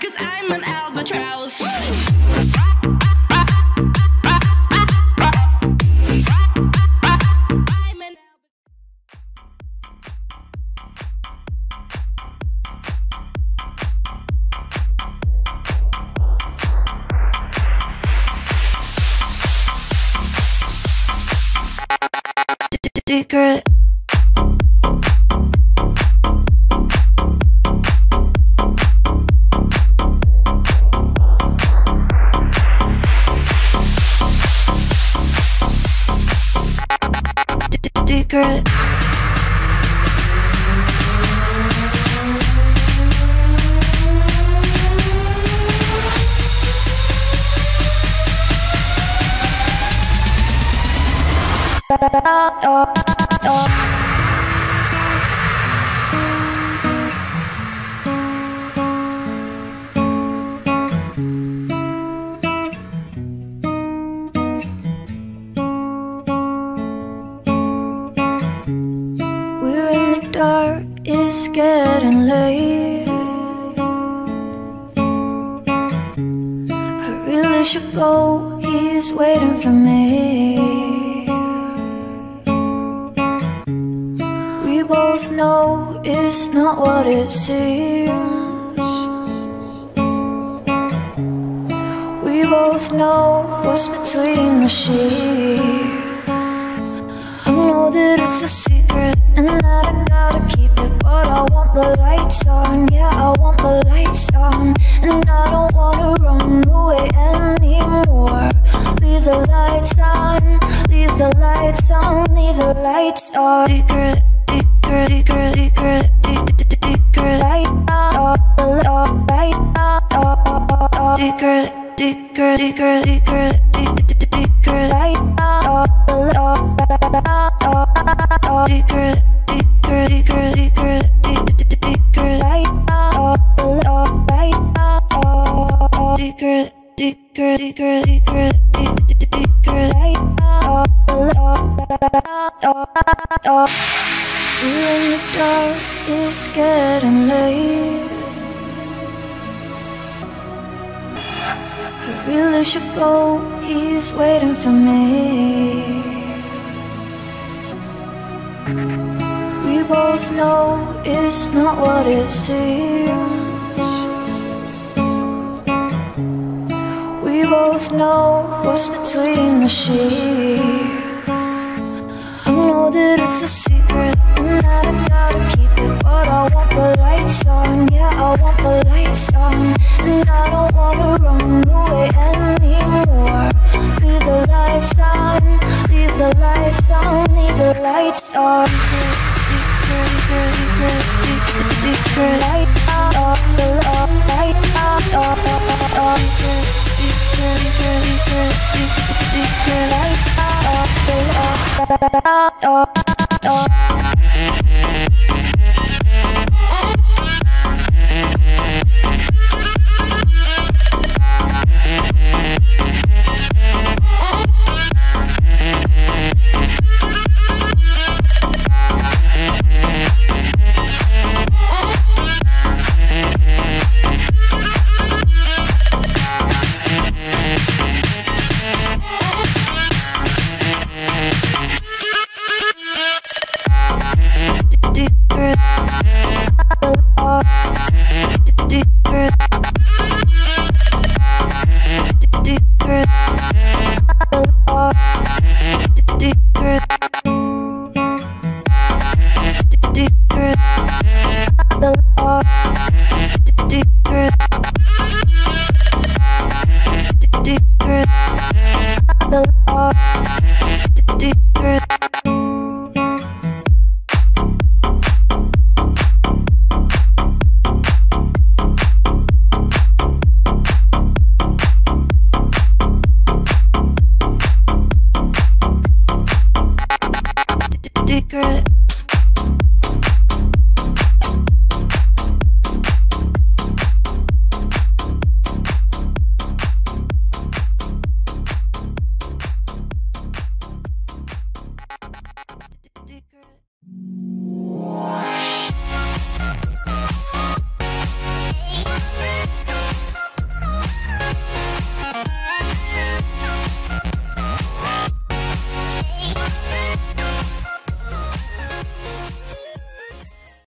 'cause I'm an albatross. Secret. Secret. We're in the dark, it's getting late. I really should go, he's waiting for me. We both know it's not what it seems. We both know what's between the sheets. I know that it's a secret and that I gotta keep it, but I want the lights on, yeah, I want the lights on. And I don't wanna run away anymore. Leave the lights on, leave the lights on, leave the lights on. Secret, secret, secret, secret, secret, light on, light on, secret, secret, secret, secret, secret, light on, secret, secret, secret, secret, secret, light on, light on, secret, secret, secret, secret, secret, light on. We're in the dark, it's getting late. I really should go, he's waiting for me. We both know it's not what it seems. We both know what's between the sheets. I know that it's a secret and that I gotta keep it, but I want the lights on, yeah, I want the lights on. And I don't wanna run away anymore. Leave the lights on, leave the lights on, leave the lights on. Light on, light on, light on.